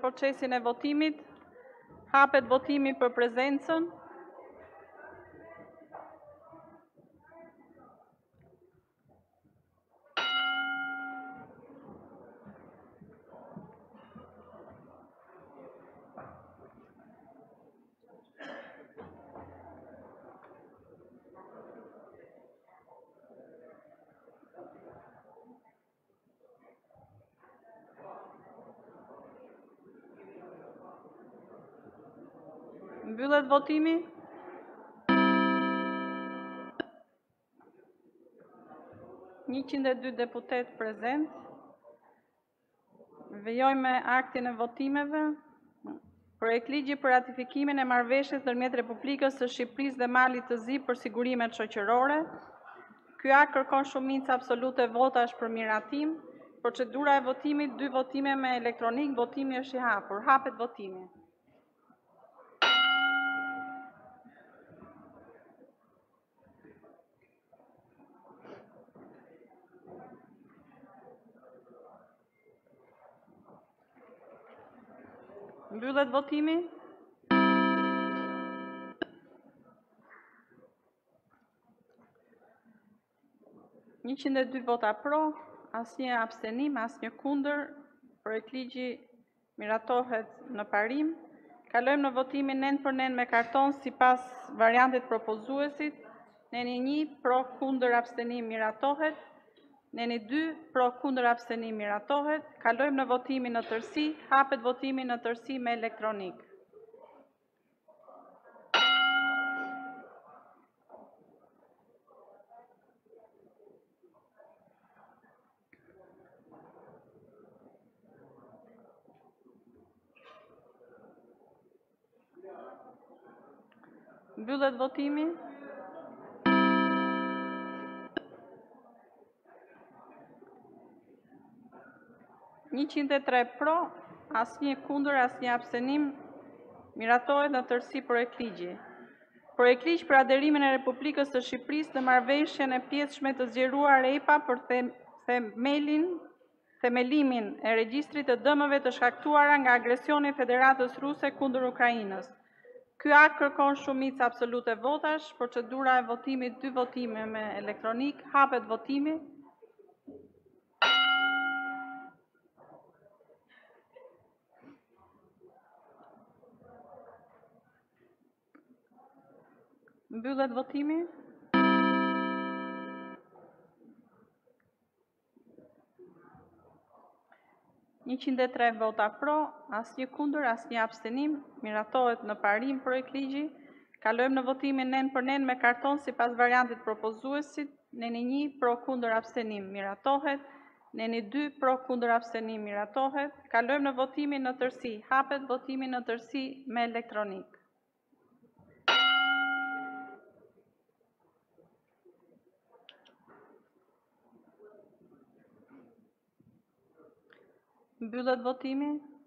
procesin e votimit. Hapet votimi për prezencën. Mbyllet votimi. (102 deputet prezent). Vejojmë aktin e votimeve. Projekt ligji për ratifikimin e marrëveshjes ndërmjet Republikës së Shqipërisë dhe Malit të Zi për sigurimet shoqërore. Ky akt kërkon shumicë absolute votash për miratim. Procedura e votimit, 2 votime me elektronik, votimi është i hapur. Hapet votimi. Mbyllet votimi. (102 vota pro, asnjë abstenim, asnjë kundër. Projekt ligji miratohet në parim. Kalojmë në votimin nën për nën me karton sipas variantit propozuesit. Neni 1 pro kundër abstenim miratohet. Neni 2 pro kundër abstenim miratohet. Kalojmë në votimin në tërësi. Hapet votimi në tërësi me elektronik. Mbyllet votimi. (103 pro, asnjë kundër, asnjë abstenim. Miratohet në tërësi projekt ligji. Projekt ligj për aderimin e Republikës së Shqipërisë në marrëveshjen e pjesëshme të zgjeruar EPA për themelimin e regjistrit të dëmeve të shkaktuara nga agresioni i Federatës Ruse kundër Ukrainës. Ky akt kërkon shumicë absolute votash. Procedura e votimit, 2 votime me elektronik. Hapet votimi. Mbyllet votimi. (103 vota pro, asnjë kundër, asnjë abstenim. Miratohet në parim projekt ligji. Kalojmë në votimin nën për nën me karton sipas variantit propozuesit. Neni 1 pro kundër abstenim miratohet. Neni 2 pro kundër abstenim miratohet. Kalojmë në votimin në tërësi. Hapet votimi në tërësi me elektronik. Mbyllet votimi.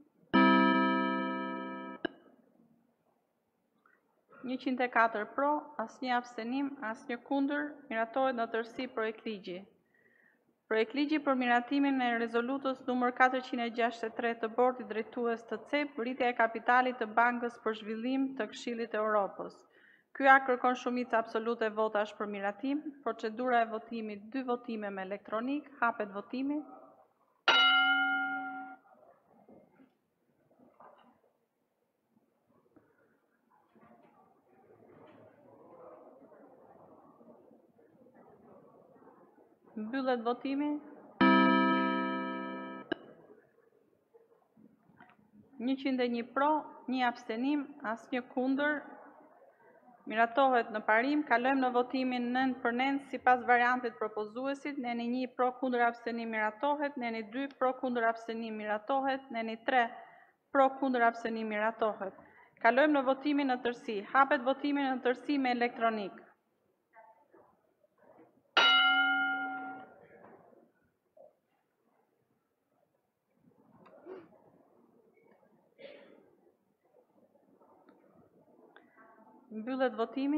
104 pro, asnjë abstenim, asnjë kundër. Miratohet në tërësi projekt ligji. Projekt ligji për miratimin e rezolutës numër 463 të Bordit Drejtues të CEP, rritja e kapitalit të Bankës për Zhvillim të Këshillit të Europës. Ky akt kërkon shumicë absolute votash për miratim. Procedura e votimit, 2 votime me elektronik. Hapet votimi. Mbyllet votimi. 101 pro, 1 abstenim, asnjë kundër. Miratohet në parim. Kalojmë në votimin nën për nën sipas variantit propozuesit. Neni 1 pro kundër abstenim miratohet. Neni 2 pro kundër abstenim miratohet. Neni 3 pro kundër abstenim miratohet. Kalojmë në votimin në tërësi. Hapet votimi në tërësi me elektronik. Mbyllet votimi.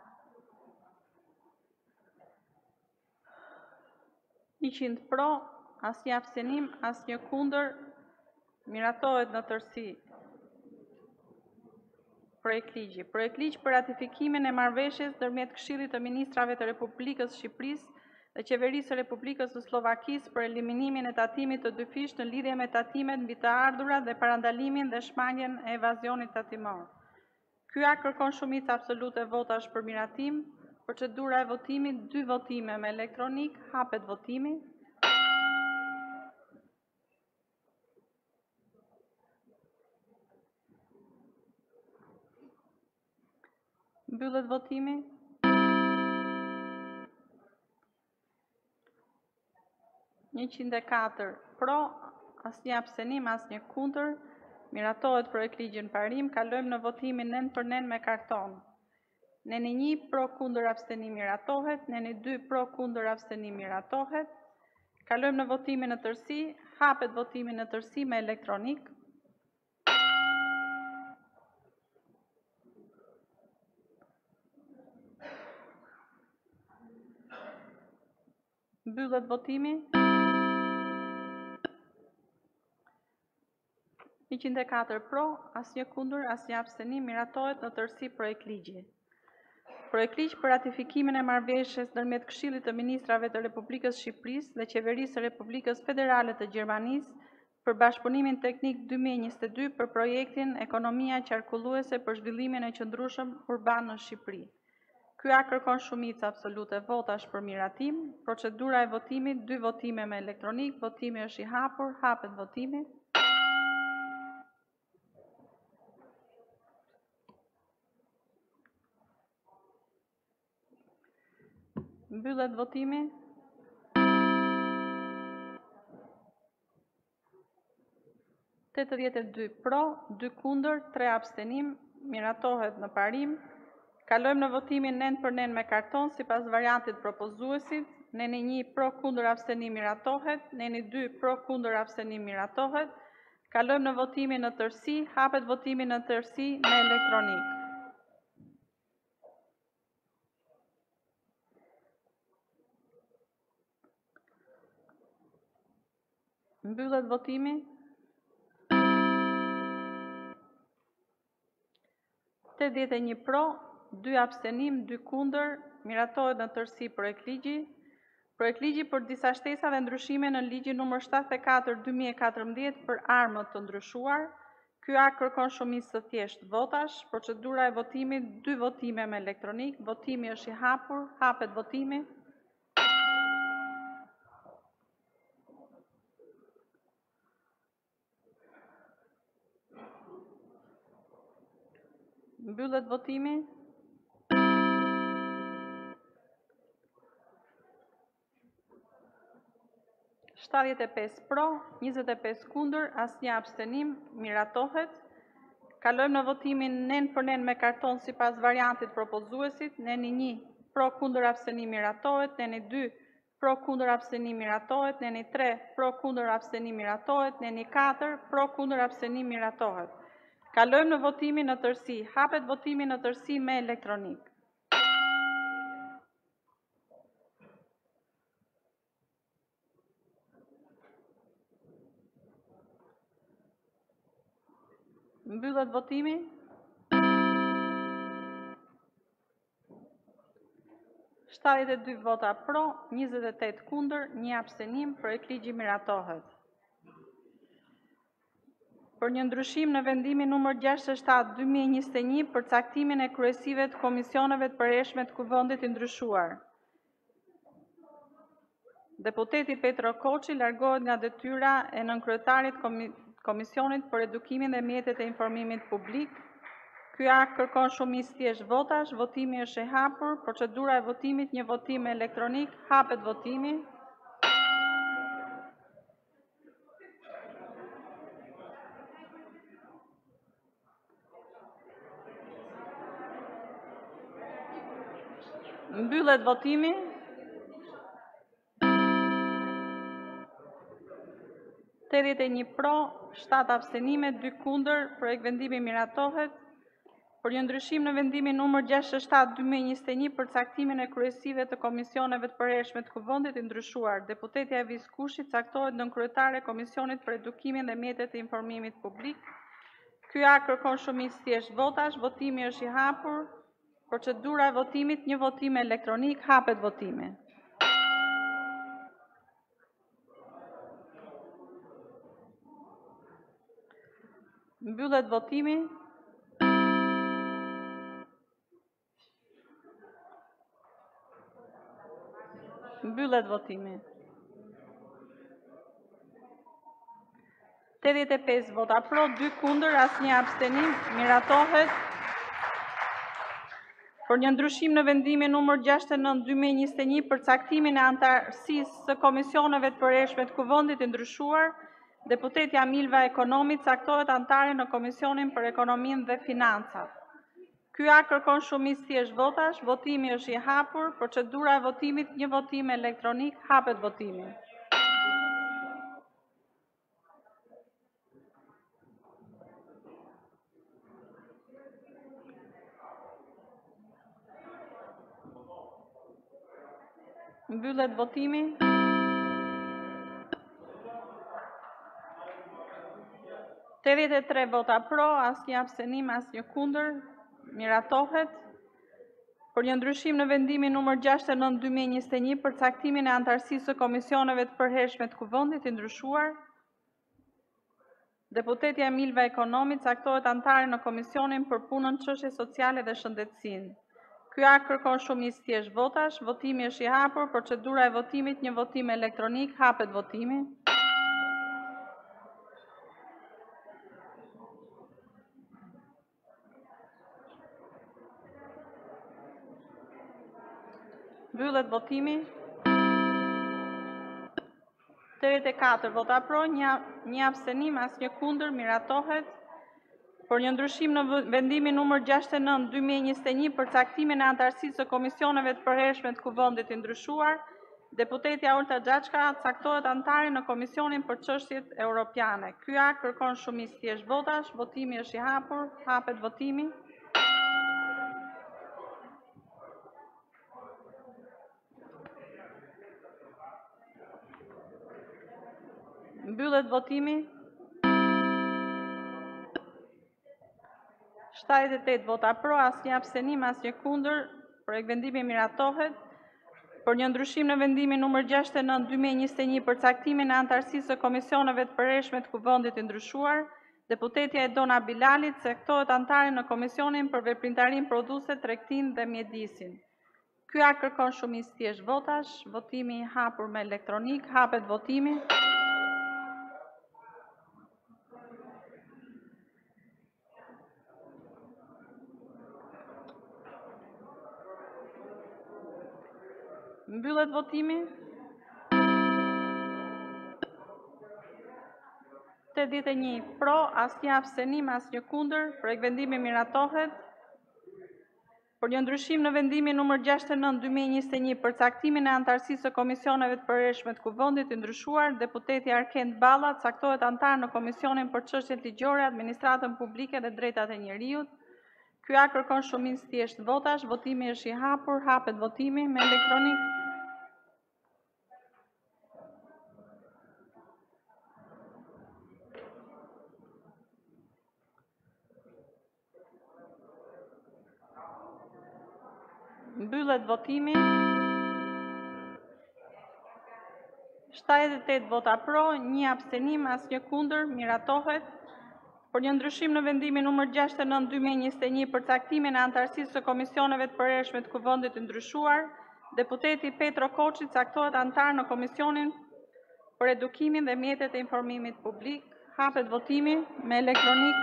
(100 pro, asnjë abstenim, asnjë kundër. Miratohet në tërësi projekt ligji. Projekt ligj për ratifikimin e marrëveshjes ndërmjet Këshillit të Ministrave të Republikës së Shqipërisë dhe Qeverisë së Republikës së Slovakisë për eliminimin e tatimit të dyfish në lidhje me tatimet mbi të ardhurat dhe parandalimin dhe shmangjen e evazionit tatimor. Ky akt kërkon shumicë absolute votash për miratim. Procedura e votimit, 2 votime me elektronik, hapet votimi. Mbyllet votimi. (104) pro, asnjë abstenim, asnjë kundër. Miratohet projekt ligji në parim. Kalojmë në votimin nën për nën me karton. Neni 1 pro kundër abstenim miratohet. Neni 2 pro kundër abstenim miratohet. Kalojmë në votimin në tërësi. Hapet votimi në tërësi me elektronik. Mbyllet votimi. 104 pro, asnjë kundër, asnjë abstenim. Miratohet në tërësi projekt ligji. Projekt ligj për ratifikimin e marrëveshjes ndërmjet Këshillit të Ministrave të Republikës së Shqipërisë dhe Qeverisë së Republikës Federale të Gjermanisë për bashkëpunimin teknik 2022 për projektin Ekonomia qarkulluese për zhvillimin e qëndrueshëm urban në Shqipëri. Ky akt kërkon shumicë absolute votash për miratim. Procedura e votimit, 2 votime me elektronik. Votimi është i hapur. Hapet votimi. Mbyllet votimi. (82 pro, 2 kundër, 3 abstenim). Miratohet në parim. Kalojmë në votimin nën për nën me karton sipas variantit propozuesit. Neni 1 pro kundër abstenim miratohet. Neni 2 pro kundër abstenim miratohet. Kalojmë në votimin në tërësi. Hapet votimi në tërësi me elektronik. Mbyllet votimi. 81 pro, 2 abstenim, 2 kundër. Miratohet në tërësi projekt ligji. Projekt ligji për disa shtesa dhe ndryshime në ligjin nr. 74/2014 për armët të ndryshuar. Ky akt kërkon shumicë të thjeshtë votash. Procedura e votimit, 2 votime me elektronik. Votimi është i hapur. Hapet votimi. Mbyllet votimi. (75 pro, 25 kundër, asnjë abstenim). Miratohet. Kalojmë në votimin nën për nën me karton sipas variantit propozuesit. Neni 1 pro kundër abstenim miratohet. Neni 2 pro kundër abstenim miratohet. Neni 3 pro kundër abstenim miratohet. Neni 4 pro kundër abstenim miratohet. Kalojmë në votimin në tërësi. Hapet votimi në tërësi me elektronik. Mbyllet votimi. (72 vota pro, 28 kundër, 1 abstenim. Projekt ligji miratohet. Për një ndryshim në vendimin nr. 67/2021 për caktimin e kryesive të komisioneve të përhershme të Kuvendit të ndryshuar. Deputeti Petro Koçi largohet nga detyra e nënkryetarit Komisionit për Edukimin dhe Mjetet e Informimit Publik. Ky akt kërkon shumicë thjesht votash. Votimi është i hapur. Procedura e votimit, 1 votim elektronik. Hapet votimi. Mbyllet votimi. 81 pro, 7 abstenime, 2 kundër. Projekt vendimi miratohet. Për një ndryshim në vendimin numër 67/2021 për caktimin e kryesive të komisioneve të përhershme të Kuvendit i ndryshuar, deputetja Evis Kushi caktohet nën kryetare e Komisionit për Edukimin dhe Mjetet e Informimit Publik. Ky akt kërkon shumicë thjesht votash, votimi është i hapur. Procedura e votimit, një votim elektronik, hapet votimi. Mbyllet votimi. Mbyllet votimi. 85 vota pro, 2 kundër, asnjë abstenim, miratohet. Për një ndryshim në vendimin numër 69/2021 për caktimin e antarësisë së komisioneve të përhershme të Kuvendit i ndryshuar, deputetja Milva Ekonomi caktohet antare në Komisionin për Ekonominë dhe Financat. Ky akt kërkon shumicë thjesht votash, votimi është i hapur, procedura e votimit, një votim elektronik, hapet votimi. Mbyllet votimi. Të 83 vota pro, asnjë abstenim, asnjë kundër, miratohet. Për një ndryshim në vendimin numër 69/2021 për caktimin e antarësisë së komisioneve të përhershme të Kuvendit i ndryshuar, deputetja Milva Ekonomi caktohet antare në Komisionin për Punën, Çështje Sociale dhe Shëndetësinë. Ky akt kërkon shumicë thjesht votash, votimi është i hapur, procedura e votimit, një votim elektronik, hapet votimi. Mbyllet votimi. 84 vota pro, një abstenim, asnjë kundër, miratohet. Për një ndryshim në vendimin numër 69/2021 për caktimin e antarësisë së komisioneve të përhershme të Kuvendit i ndryshuar, deputetja Olta Xhaçka caktohet antare në Komisionin për Çështjet Europiane. Ky akt kërkon shumicë thjesht votash, votimi është i hapur, hapet votimi. Mbyllet votimi. 78 vota pro, asnjë abstenim, asnjë kundër, projektvendimi miratohet. Për një ndryshim në vendimin numër 69/2021 për caktimin e antarësisë së komisioneve të përhershme të Kuvendit i ndryshuar, deputetja Edona Bilali caktohet antare në Komisionin për Veprimtarinë Prodhuese, Tregtinë dhe Mjedisin. Ky akt kërkon shumicë thjesht votash, votimi i hapur me elektronik, hapet votimi. Mbyllet votimi. 81 pro, asnjë abstenim, asnjë kundër, projektvendimi miratohet. Për një ndryshim në vendimin numër 69/2021 për caktimin e antarësisë së komisioneve të përhershme të Kuvendit i ndryshuar, deputeti Arkend Balla caktohet antar në Komisionin për Çështjet Ligjore, Administratën Publike dhe Drejtat e Njerëzit. Ky akt kërkon shumicë thjesht votash, votimi është i hapur, hapet votimi me elektronik. Mbyllet votimi. 78 vota pro, një abstenim, asnjë kundër, miratohet. Për një ndryshim në vendimin numër 69/2021 për caktimin e antarësisë së komisioneve të përhershme të Kuvendit të ndryshuar, deputeti Petro Koçi caktohet antar në Komisionin për Edukimin dhe Mjetet e Informimit Publik. Hapet votimi me elektronik.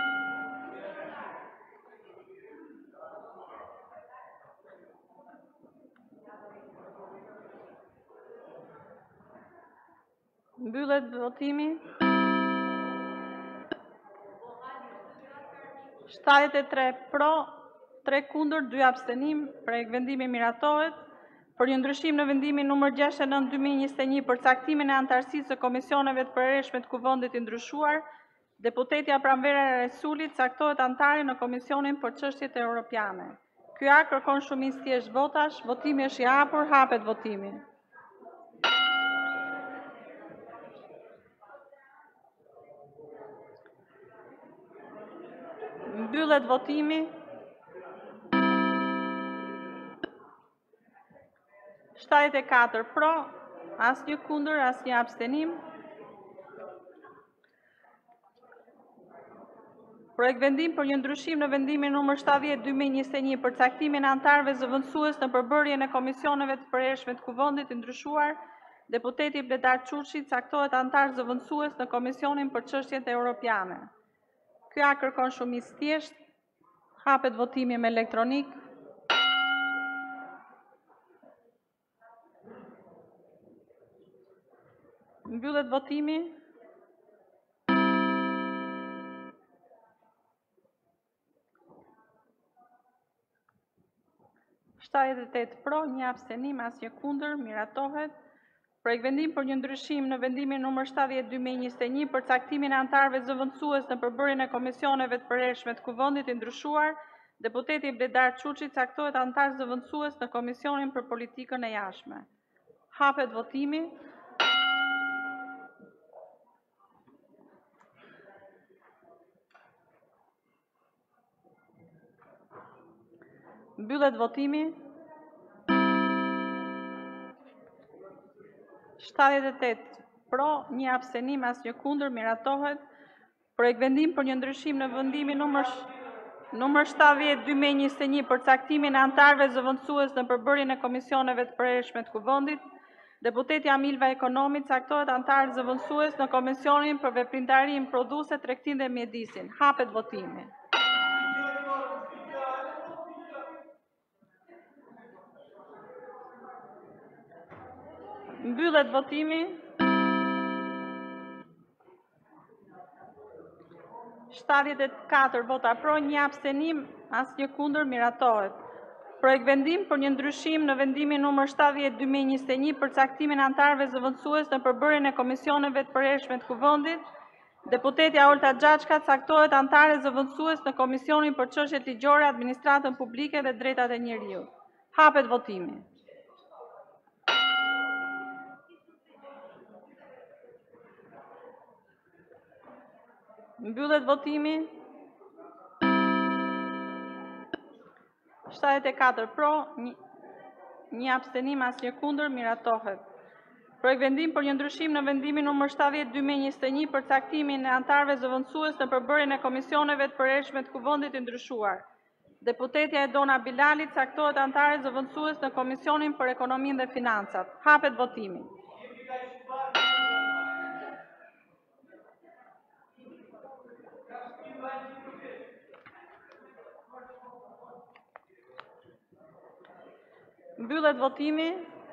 Mbyllet votimi. 73 pro, 3 kundër, 2 abstenim, projektvendimi miratohet. Për një ndryshim në vendimin numër 69/2021 për caktimin e antarësisë së komisioneve të përhershme të Kuvendit i ndryshuar, Deputetja Pranvera e Resulit caktohet antare në Komisionin për Çështjet Europiane. Ky akt kërkon shumicë thjesht votash, votimi është i hapur, hapet votimi. Mbyllet votimi. 74 pro, asnjë kundër, asnjë abstenim. Projekt vendim për një ndryshim në vendimin numër 70/2021 për caktimin e anëtarëve zëvendësues në përbërjen e komisioneve të përhershme të Kuvendit të ndryshuar, deputeti Bledar Çuçi caktohet anëtar zëvendësues në Komisionin për Çështjet Europiane. Ky akt kërkon shumicë thjesht. Hapet votimi me elektronik. Mbyllet votimi. Pro, një abstenim, asnjë kundër, miratohet. Projekt vendim për një ndryshim në vendimin numër 70/2021 për caktimin e anëtarëve zëvendësues në përbërjen e komisioneve të përhershme të Kuvendit të ndryshuar, deputeti Bledar Çuçi caktohet anëtar zëvendësues në Komisionin për Politikën e Jashtme. Hapet votimi. Mbyllet votimi. 78 pro, një abstenim, asnjë kundër, miratohet. Projekt vendim për një ndryshim në vendimin numër 70/2021 për caktimin e anëtarëve zëvendësues në përbërjen e komisioneve të përhershme të Kuvendit, deputeti Amilva Ekonomi caktohet anëtar zëvendësues në Komisionin për Veprimtarinë Prodhuese, Tregtinë dhe Mjedisin. Hapet votimi. Mbyllet votimi. 74 vota pro, një abstenim, asnjë kundër, miratohet. Projekt vendim për një ndryshim në vendimin numër 70/2021 për caktimin e anëtarëve zëvendësues në përbërjen e komisioneve të përhershme të Kuvendit, deputetja Olta Xhaçka caktohet anëtare zëvendësues në Komisionin për Çështjet Ligjore, Administratën Publike dhe Drejtat e Njeriut. Hapet votimi. Mbyllet votimi. 74 pro, një abstenim, asnjë kundër, miratohet. Projekt vendim për një ndryshim në vendimin numër 70/2021 për caktimin e anëtarëve zëvendësues në përbërjen e komisioneve të përhershme të Kuvendit të ndryshuar. Deputetja Edona Bilali caktohet anëtare zëvendësues në Komisionin për Ekonominë dhe Financat. Hapet votimi. Mbyllet votimi.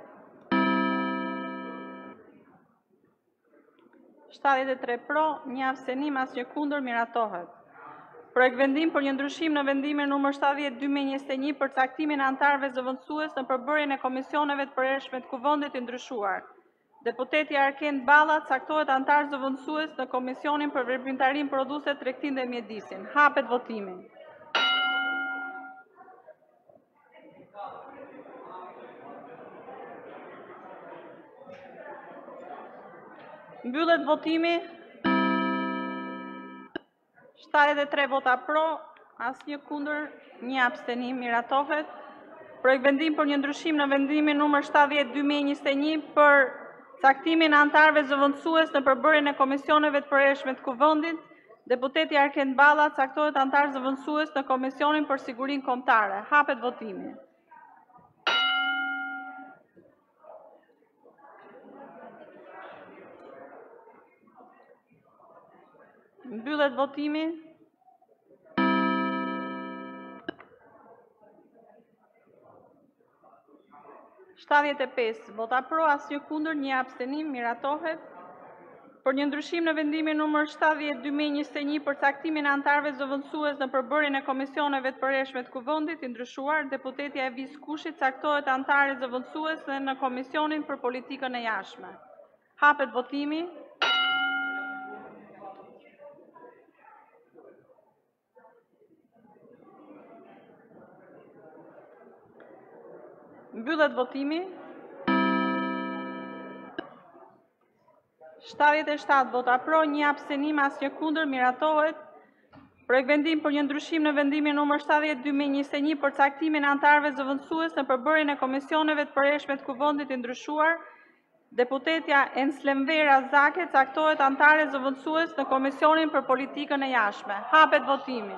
73 pro, një abstenim, asnjë kundër, miratohet. Projekt vendim për një ndryshim në vendimin numër 70/2021 për caktimin e anëtarëve zëvendësues në përbërjen e komisioneve të përhershme të Kuvendit të ndryshuar. Deputeti Arkend Balla caktohet anëtar zëvendësues në Komisionin për Veprimtarinë Prodhuese, Tregtinë dhe Mjedisin. Hapet votimi. Mbyllet votimi. 73 vota pro, asnjë kundër, një abstenim, miratohet. Projekt vendim për një ndryshim në vendimin numër 70/2021 për caktimin e anëtarëve zëvendësues në përbërjen e komisioneve të përhershme të Kuvendit, deputeti Arkend Balla caktohet anëtar zëvendësues në Komisionin për Sigurinë Kombëtare. Hapet votimi. Mbyllet votimi. 75 vota pro, asnjë kundër, një abstenim, miratohet. Për një ndryshim në vendimin numër 70/2021 për caktimin e anëtarëve zëvendësues në përbërjen e komisioneve të përhershme të Kuvendit të ndryshuar, deputetja Evis Kushi caktohet anëtare zëvendësuese në Komisionin për Politikën e Jashtme. Hapet votimi. Mbyllet votimi. 77 vota pro, 1 abstenim, asnjë kundër, miratohet. Projekt vendim për një ndryshim në vendimin nr. 70/2021 për caktimin e anëtarëve zëvendësues në përbërjen e komisioneve të përhershme të Kuvendit i ndryshuar. Deputetja Enslemvera Zake caktohet anëtare zëvendësues në Komisionin për Politikën e Jashtme. Hapet votimi.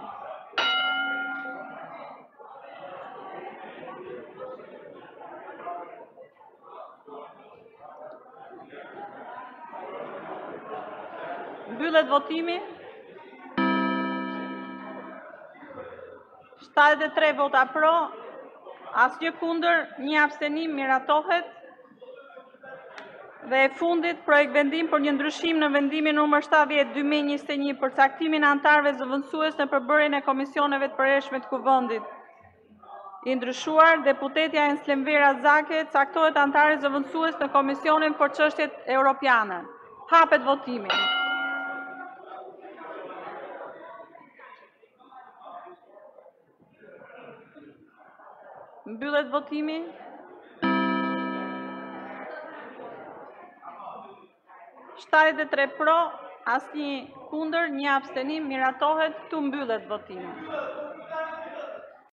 Mbyllet votimi. 73 vota pro, asnjë kundër, 1 abstenim, miratohet. Dhe e fundit, projekt vendim për një ndryshim në vendimin nr. 70/2021 për caktimin e anëtarëve zëvendësues në përbërjen e komisioneve të përhershme të Kuvendit i ndryshuar. Deputetja Enslemvera Zake caktohet anëtare zëvendësues në Komisionin për Çështjet Europiane. Hapet votimi. Mbyllet votimi. 73 pro, asnjë kundër, 1 abstenim, miratohet. Këtu mbyllet votimi.